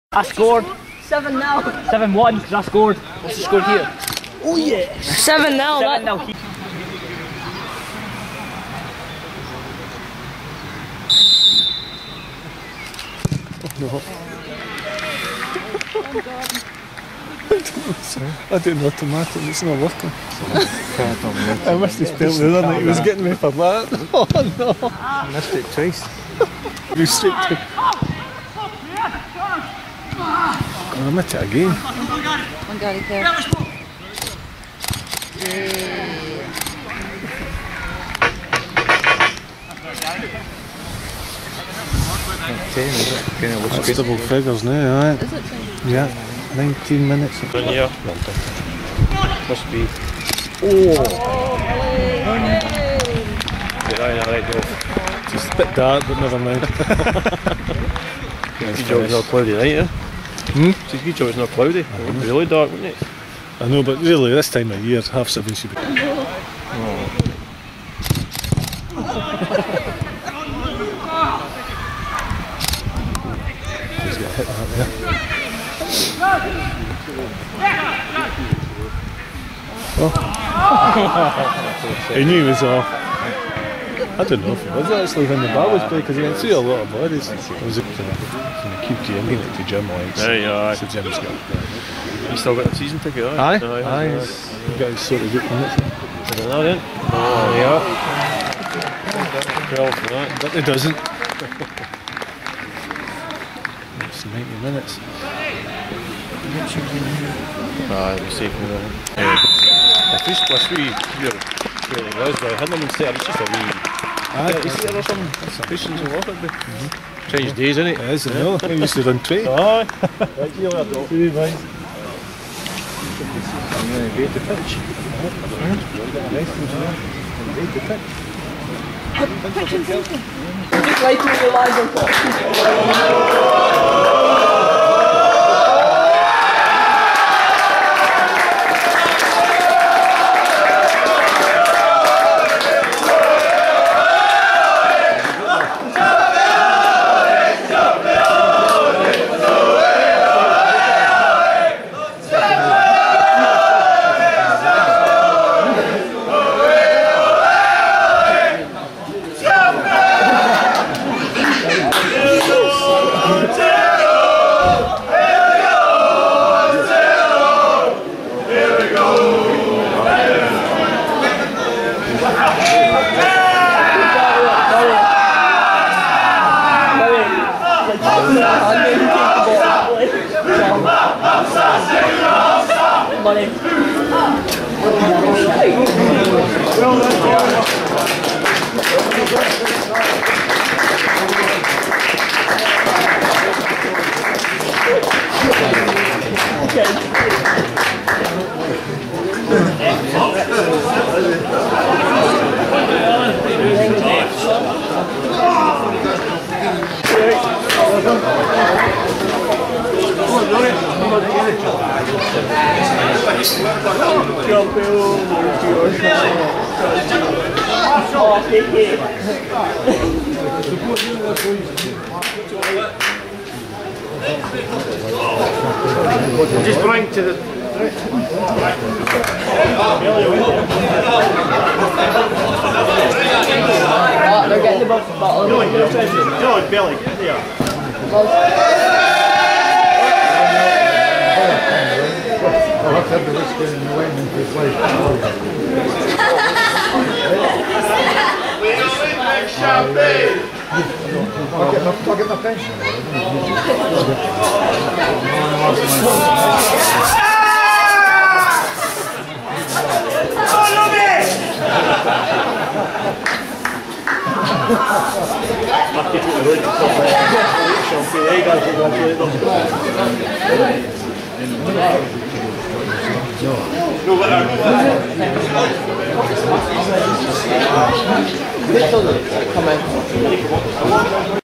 I scored. 7 now. 7-1 because I scored. What's the score here? Oh yeah. 7 now. 7 now. No. I didn't automatic, it's not working. I missed his penalty the other night, he was getting me for that. Oh no! I missed it twice. You straight to... I missed it again. One guy here. That's double figures now, aye. Is it 10? Yeah, 19 minutes. In here. Must be. Oh! Just It's a bit dark, but never mind. your job is not cloudy, right? Yeah? Your job is not cloudy. It would be really dark, wouldn't it? I know, but really, this time of year, 7:30 should be. He's got hit that there. Oh. He knew he was off. I don't know if he was actually when the ball was played because he went through a lot of bodies. It was a QT, I'm going to gym like. There you are. The gym's got. You still got the season ticket, right? Aye, he's got his sort of good minutes. I don't know then. Oh, yeah. 12 for that. But he doesn't. It's 90 minutes. We're safe with that. If this wee really was by Hinderman State, it's just a wee. Is there or something? Patience will walk it be. Change days, isn't it? It is, I know. I used to run 20. Aye. Right, see you later. See you, bye. I'm going to beat the pitch. Just lighting your lights on top. Just going to the. They're getting the bottle. No, Billy, yeah. I'll have the risk getting away and then play. I'll get my pension. Come on.